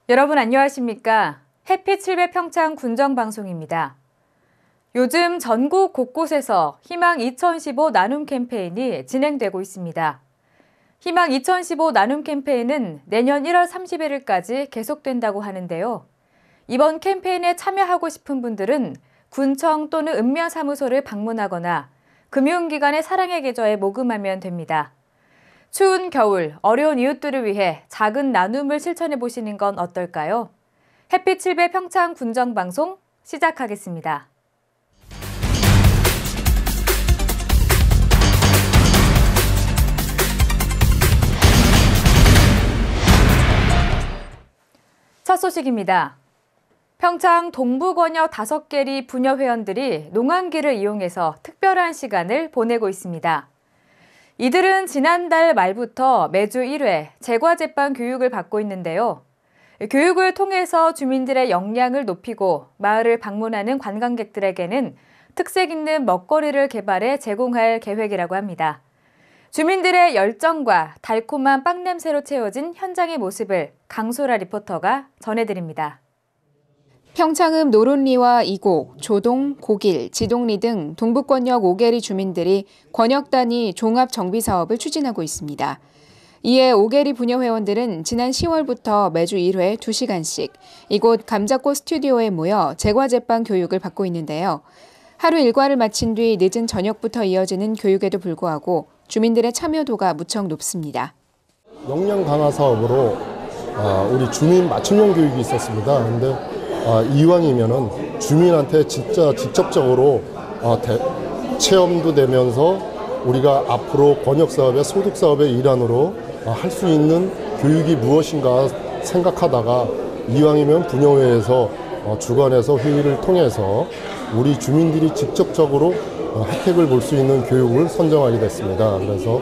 여러분 안녕하십니까? 햇빛 7배 평창 군정방송입니다. 요즘 전국 곳곳에서 희망 2015 나눔 캠페인이 진행되고 있습니다. 희망 2015 나눔 캠페인은 내년 1월 31일까지 계속된다고 하는데요. 이번 캠페인에 참여하고 싶은 분들은 군청 또는 읍면사무소를 방문하거나 금융기관의 사랑의 계좌에 모금하면 됩니다. 추운 겨울, 어려운 이웃들을 위해 작은 나눔을 실천해 보시는 건 어떨까요? 햇빛 7배 평창 군정방송 시작하겠습니다. 첫 소식입니다. 평창 동부권역 5개리 부녀 회원들이 농한기를 이용해서 특별한 시간을 보내고 있습니다. 이들은 지난달 말부터 매주 1회 제과제빵 교육을 받고 있는데요. 교육을 통해서 주민들의 역량을 높이고 마을을 방문하는 관광객들에게는 특색 있는 먹거리를 개발해 제공할 계획이라고 합니다. 주민들의 열정과 달콤한 빵 냄새로 채워진 현장의 모습을 강소라 리포터가 전해드립니다. 평창읍 노론리와 이곡, 조동, 고길, 지동리 등 동부권역 5개리 주민들이 권역 단위 종합 정비 사업을 추진하고 있습니다. 이에 5개리 부녀 회원들은 지난 10월부터 매주 1회 2시간씩 이곳 감자꽃 스튜디오에 모여 제과제빵 교육을 받고 있는데요. 하루 일과를 마친 뒤 늦은 저녁부터 이어지는 교육에도 불구하고 주민들의 참여도가 무척 높습니다. 역량 강화 사업으로 우리 주민 맞춤형 교육이 있었습니다. 그런데 이왕이면은 주민한테 진짜 직접적으로 체험도 되면서 우리가 앞으로 권역 사업의 소득 사업의 일환으로 할 수 있는 교육이 무엇인가 생각하다가 이왕이면 부녀회에서 주관해서 회의를 통해서 우리 주민들이 직접적으로 혜택을 볼 수 있는 교육을 선정하게 됐습니다. 그래서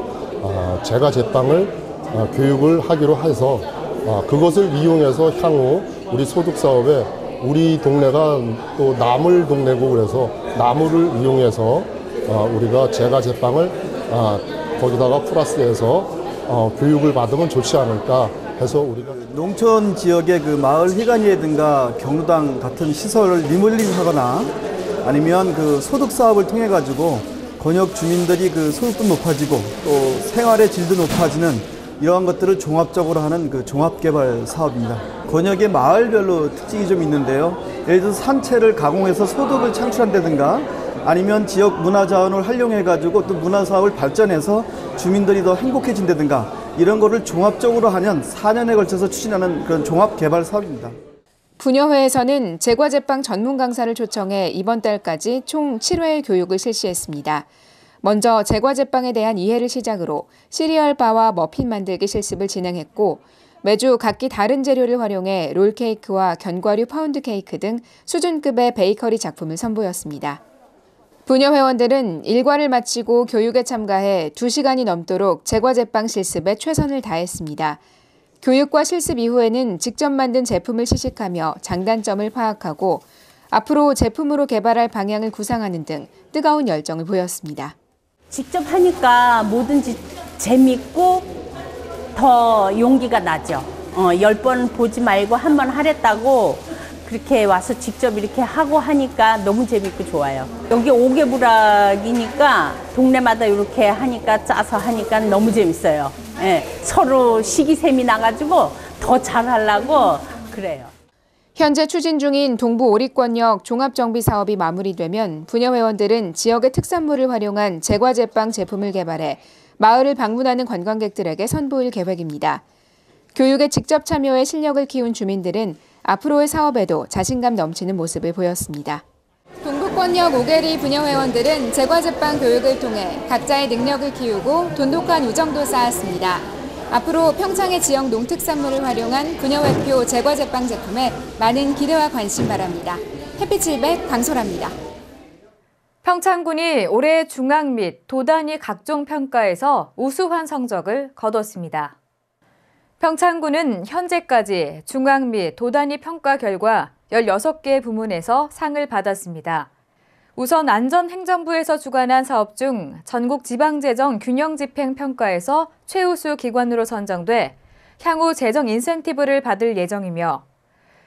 제과제빵을 교육을 하기로 해서 그것을 이용해서 향후 우리 소득 사업에 우리 동네가 또 나물 동네고 그래서 나물을 이용해서 우리가 제과제빵을 거기다가 플러스해서 교육을 받으면 좋지 않을까 해서 우리가 농촌 지역의 그 마을 회관이라든가 경로당 같은 시설을 리모델링하거나 아니면 그 소득 사업을 통해 가지고 권역 주민들이 그 소득도 높아지고 또 생활의 질도 높아지는 이러한 것들을 종합적으로 하는 그 종합개발 사업입니다. 권역의 마을별로 특징이 좀 있는데요. 예를 들어서 산채를 가공해서 소득을 창출한다든가 아니면 지역 문화자원을 활용해가지고 또 문화사업을 발전해서 주민들이 더 행복해진다든가 이런 거를 종합적으로 하는 4년에 걸쳐서 추진하는 그런 종합개발 사업입니다. 부녀회에서는 제과제빵 전문 강사를 초청해 이번 달까지 총 7회의 교육을 실시했습니다. 먼저 제과제빵에 대한 이해를 시작으로 시리얼 바와 머핀 만들기 실습을 진행했고 매주 각기 다른 재료를 활용해 롤케이크와 견과류 파운드 케이크 등 수준급의 베이커리 작품을 선보였습니다. 부녀 회원들은 일과를 마치고 교육에 참가해 2시간이 넘도록 제과제빵 실습에 최선을 다했습니다. 교육과 실습 이후에는 직접 만든 제품을 시식하며 장단점을 파악하고 앞으로 제품으로 개발할 방향을 구상하는 등 뜨거운 열정을 보였습니다. 직접 하니까 뭐든지 재밌고 더 용기가 나죠. 10번 보지 말고 한 번 하랬다고 그렇게 와서 직접 이렇게 하고 하니까 너무 재밌고 좋아요. 여기 5개 부락이니까 동네마다 이렇게 하니까 짜서 하니까 너무 재밌어요. 예, 서로 시기샘이 나가지고 더 잘하려고 그래요. 현재 추진 중인 동부 오리권역 종합정비 사업이 마무리되면 부녀 회원들은 지역의 특산물을 활용한 제과제빵 제품을 개발해 마을을 방문하는 관광객들에게 선보일 계획입니다. 교육에 직접 참여해 실력을 키운 주민들은 앞으로의 사업에도 자신감 넘치는 모습을 보였습니다. 동부권역 5개리 부녀 회원들은 제과제빵 교육을 통해 각자의 능력을 키우고 돈독한 우정도 쌓았습니다. 앞으로 평창의 지역 농특산물을 활용한 부녀회표 제과제빵 제품에 많은 기대와 관심 바랍니다. 햇빛 700 강소라입니다. 평창군이 올해 중앙 및 도단위 각종 평가에서 우수한 성적을 거뒀습니다. 평창군은 현재까지 중앙 및 도단위 평가 결과 16개 부문에서 상을 받았습니다. 우선 안전행정부에서 주관한 사업 중 전국지방재정 균형집행평가에서 최우수 기관으로 선정돼 향후 재정 인센티브를 받을 예정이며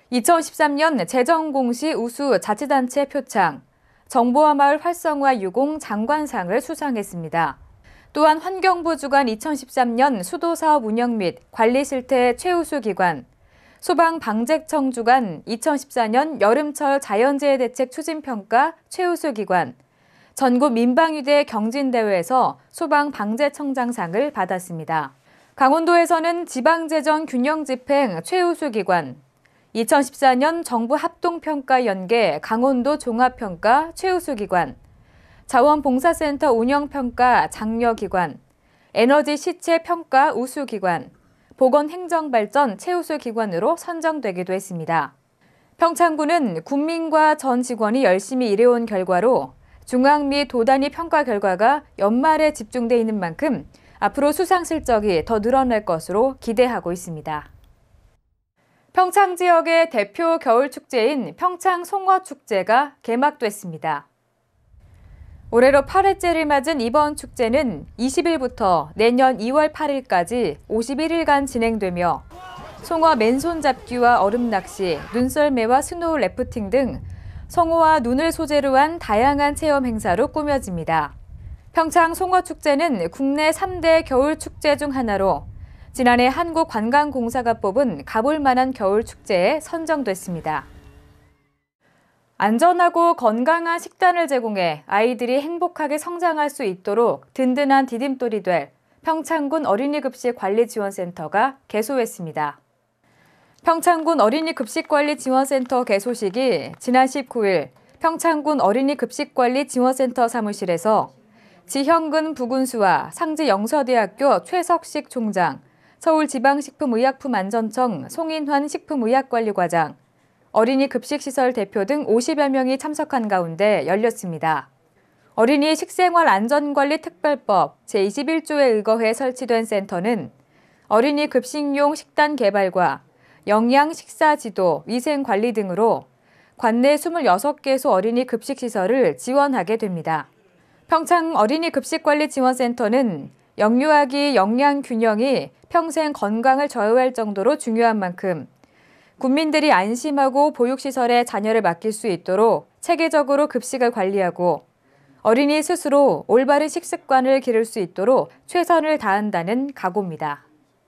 2013년 재정공시 우수 자치단체 표창, 정보화 마을 활성화 유공 장관상을 수상했습니다. 또한 환경부 주관 2013년 수도사업 운영 및 관리 실태 최우수 기관, 소방방재청 주관 2014년 여름철 자연재해 대책 추진평가 최우수 기관, 전국 민방위대 경진대회에서 소방방재청장상을 받았습니다. 강원도에서는 지방재정 균형집행 최우수 기관, 2014년 정부 합동평가 연계 강원도 종합평가 최우수 기관, 자원봉사센터 운영평가 장려기관, 에너지 시체 평가 우수기관, 보건행정발전 최우수 기관으로 선정되기도 했습니다. 평창군은 군민과 전 직원이 열심히 일해온 결과로 중앙 및 도단위 평가 결과가 연말에 집중돼 있는 만큼 앞으로 수상 실적이 더 늘어날 것으로 기대하고 있습니다. 평창 지역의 대표 겨울 축제인 평창 송어축제가 개막됐습니다. 올해로 8회째를 맞은 이번 축제는 20일부터 내년 2월 8일까지 51일간 진행되며 송어 맨손 잡기와 얼음 낚시, 눈썰매와 스노우 래프팅 등 송어와 눈을 소재로 한 다양한 체험 행사로 꾸며집니다. 평창 송어축제는 국내 3대 겨울축제 중 하나로 지난해 한국관광공사가 뽑은 가볼 만한 겨울축제에 선정됐습니다. 안전하고 건강한 식단을 제공해 아이들이 행복하게 성장할 수 있도록 든든한 디딤돌이 될 평창군 어린이급식관리지원센터가 개소했습니다. 평창군 어린이급식관리지원센터 개소식이 지난 19일 평창군 어린이급식관리지원센터 사무실에서 지형근 부군수와 상지영서대학교 최석식 총장, 서울지방식품의약품안전청 송인환 식품의약관리과장, 어린이 급식시설 대표 등 50여 명이 참석한 가운데 열렸습니다. 어린이 식생활 안전관리 특별법 제21조에 의거해 설치된 센터는 어린이 급식용 식단 개발과 영양 식사 지도, 위생 관리 등으로 관내 26개소 어린이 급식시설을 지원하게 됩니다. 평창 어린이 급식관리지원센터는 영유아기 영양 균형이 평생 건강을 좌우할 정도로 중요한 만큼 국민들이 안심하고 보육시설에 자녀를 맡길 수 있도록 체계적으로 급식을 관리하고 어린이 스스로 올바른 식습관을 기를 수 있도록 최선을 다한다는 각오입니다.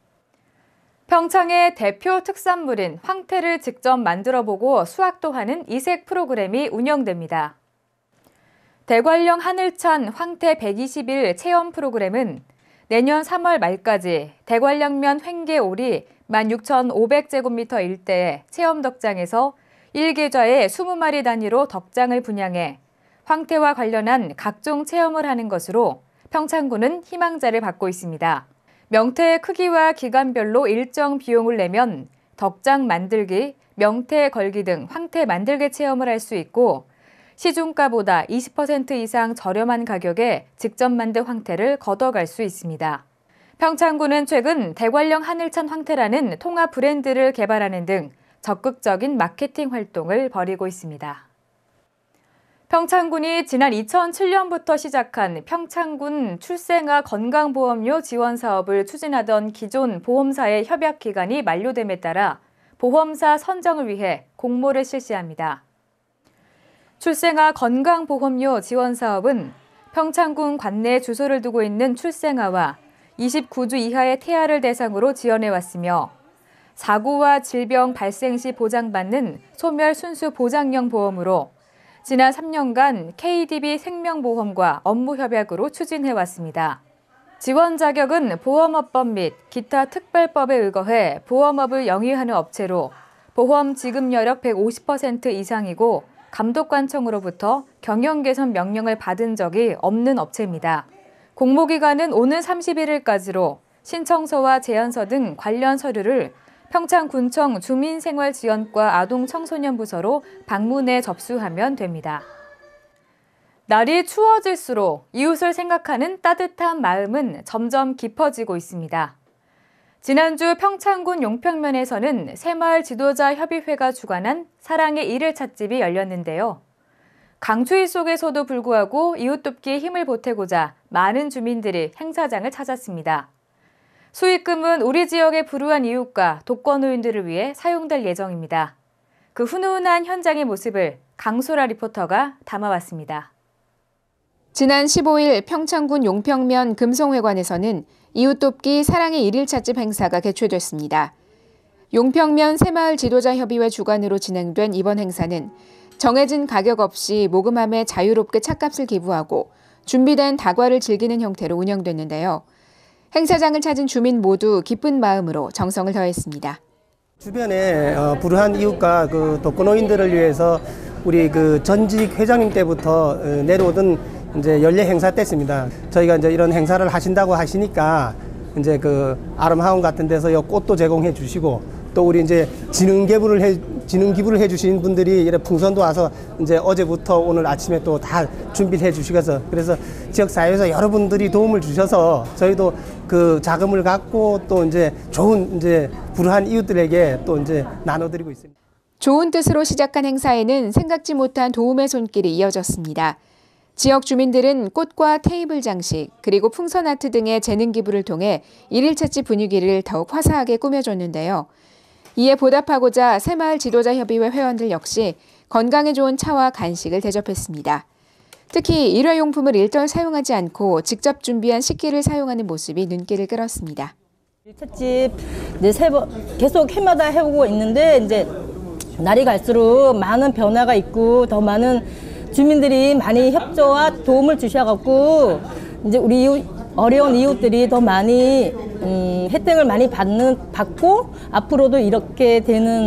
평창의 대표 특산물인 황태를 직접 만들어보고 수확도 하는 이색 프로그램이 운영됩니다. 대관령 하늘찬 황태 120일 체험 프로그램은 내년 3월 말까지 대관령면 횡계오리 16,500제곱미터 일대의 체험덕장에서 1계좌에 20마리 단위로 덕장을 분양해 황태와 관련한 각종 체험을 하는 것으로 평창군은 희망자를 받고 있습니다. 명태의 크기와 기간별로 일정 비용을 내면 덕장 만들기, 명태 걸기 등 황태 만들기 체험을 할 수 있고 시중가보다 20% 이상 저렴한 가격에 직접 만든 황태를 걷어갈 수 있습니다. 평창군은 최근 대관령 하늘찬 황태라는 통합 브랜드를 개발하는 등 적극적인 마케팅 활동을 벌이고 있습니다. 평창군이 지난 2007년부터 시작한 평창군 출생아 건강보험료 지원 사업을 추진하던 기존 보험사의 협약 기간이 만료됨에 따라 보험사 선정을 위해 공모를 실시합니다. 출생아 건강보험료 지원 사업은 평창군 관내에 주소를 두고 있는 출생아와 29주 이하의 태아를 대상으로 지원해왔으며 사고와 질병 발생 시 보장받는 소멸 순수 보장형 보험으로 지난 3년간 KDB 생명보험과 업무 협약으로 추진해왔습니다. 지원 자격은 보험업법 및 기타 특별법에 의거해 보험업을 영위하는 업체로 보험 지급 여력 150% 이상이고 감독관청으로부터 경영 개선 명령을 받은 적이 없는 업체입니다. 공모기간은 오는 31일까지로 신청서와 제안서 등 관련 서류를 평창군청 주민생활지원과 아동청소년부서로 방문해 접수하면 됩니다. 날이 추워질수록 이웃을 생각하는 따뜻한 마음은 점점 깊어지고 있습니다. 지난주 평창군 용평면에서는 새마을 지도자 협의회가 주관한 사랑의 일일 찻집이 열렸는데요. 강추위 속에서도 불구하고 이웃 돕기에 힘을 보태고자 많은 주민들이 행사장을 찾았습니다. 수익금은 우리 지역의 불우한 이웃과 독거노인들을 위해 사용될 예정입니다. 그 훈훈한 현장의 모습을 강소라 리포터가 담아왔습니다. 지난 15일 평창군 용평면 금송회관에서는 이웃돕기 사랑의 1일찻집 행사가 개최됐습니다. 용평면 새마을 지도자협의회 주관으로 진행된 이번 행사는 정해진 가격 없이 모금함에 자유롭게 찻값을 기부하고 준비된 다과를 즐기는 형태로 운영됐는데요. 행사장을 찾은 주민 모두 기쁜 마음으로 정성을 더했습니다. 주변에 불우한 이웃과 그 독거노인들을 위해서 우리 그 전직 회장님 때부터 내려오던 이제 연례 행사 때입니다. 저희가 이제 이런 행사를 하신다고 하시니까 이제 그 아름하원 같은 데서 꽃도 제공해 주시고 또 우리 이제 지능 기부를 해 주신 분들이 이래 풍선도 와서 이제 어제부터 오늘 아침에 또 다 준비를 해 주시면서 그래서 지역 사회에서 여러분들이 도움을 주셔서 저희도 그 자금을 갖고 또 이제 좋은 이제 불우한 이웃들에게 또 이제 나눠드리고 있습니다. 좋은 뜻으로 시작한 행사에는 생각지 못한 도움의 손길이 이어졌습니다. 지역 주민들은 꽃과 테이블 장식, 그리고 풍선 아트 등의 재능 기부를 통해 1일찻집 분위기를 더욱 화사하게 꾸며줬는데요. 이에 보답하고자 새마을 지도자협의회 회원들 역시 건강에 좋은 차와 간식을 대접했습니다. 특히 일회용품을 일절 사용하지 않고 직접 준비한 식기를 사용하는 모습이 눈길을 끌었습니다. 1일찻집 이제 계속 해마다 해오고 있는데 이제 날이 갈수록 많은 변화가 있고 더 많은 주민들이 많이 협조와 도움을 주셔갖고 이제 우리 어려운 이웃들이 더 많이 혜택을 많이 받고 앞으로도 이렇게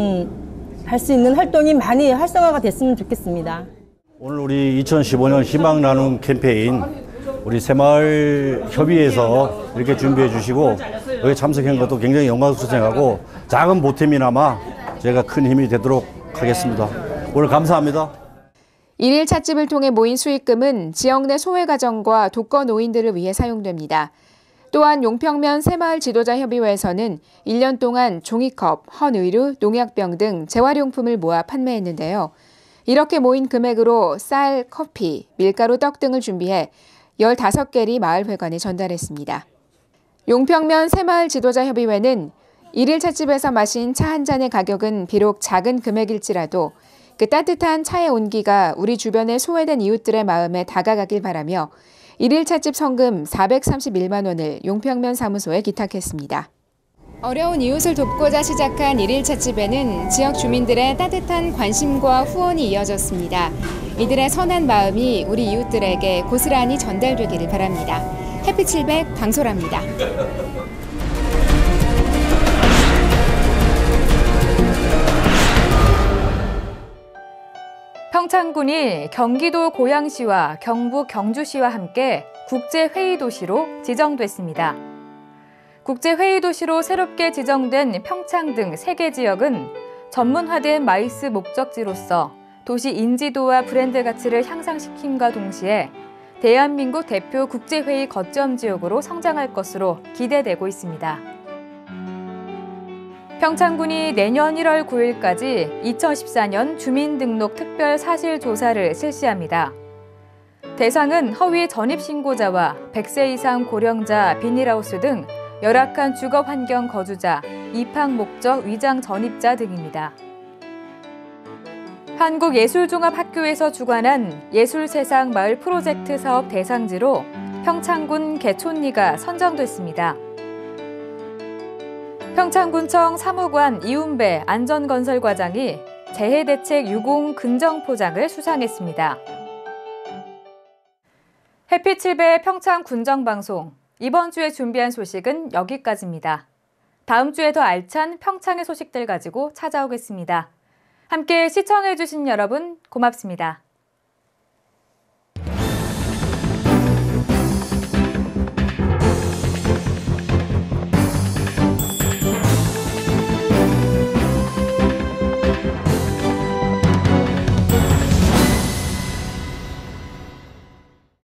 할 수 있는 활동이 많이 활성화가 됐으면 좋겠습니다. 오늘 우리 2015년 희망 나눔 캠페인 우리 새마을 협의회에서 이렇게 준비해 주시고 여기 참석한 것도 굉장히 영광스럽게 생각하고 작은 보탬이나마 제가 큰 힘이 되도록 하겠습니다. 오늘 감사합니다. 1일 찻집을 통해 모인 수익금은 지역 내 소외가정과 독거노인들을 위해 사용됩니다. 또한 용평면 새마을 지도자협의회에서는 1년 동안 종이컵, 헌의류, 농약병 등 재활용품을 모아 판매했는데요. 이렇게 모인 금액으로 쌀, 커피, 밀가루, 떡 등을 준비해 15개리 마을회관에 전달했습니다. 용평면 새마을 지도자협의회는 1일 찻집에서 마신 차 한 잔의 가격은 비록 작은 금액일지라도 그 따뜻한 차의 온기가 우리 주변의 소외된 이웃들의 마음에 다가가길 바라며 1일 찻집 성금 431만 원을 용평면 사무소에 기탁했습니다. 어려운 이웃을 돕고자 시작한 1일 찻집에는 지역 주민들의 따뜻한 관심과 후원이 이어졌습니다. 이들의 선한 마음이 우리 이웃들에게 고스란히 전달되기를 바랍니다. 해피700 강소라입니다. 평창군이 경기도 고양시와 경북 경주시와 함께 국제회의도시로 지정됐습니다. 국제회의도시로 새롭게 지정된 평창 등 3개 지역은 전문화된 마이스 목적지로서 도시 인지도와 브랜드 가치를 향상시킴과 동시에 대한민국 대표 국제회의 거점 지역으로 성장할 것으로 기대되고 있습니다. 평창군이 내년 1월 9일까지 2014년 주민등록 특별 사실조사를 실시합니다. 대상은 허위 전입신고자와 100세 이상 고령자, 비닐하우스 등 열악한 주거환경 거주자, 입학 목적 위장 전입자 등입니다. 한국예술종합학교에서 주관한 예술세상 마을 프로젝트 사업 대상지로 평창군 개촌리가 선정됐습니다. 평창군청 사무관 이운배 안전건설과장이 재해대책 유공 긍정포장을 수상했습니다. 해피700 평창군정방송, 이번 주에 준비한 소식은 여기까지입니다. 다음 주에 더 알찬 평창의 소식들 가지고 찾아오겠습니다. 함께 시청해주신 여러분 고맙습니다.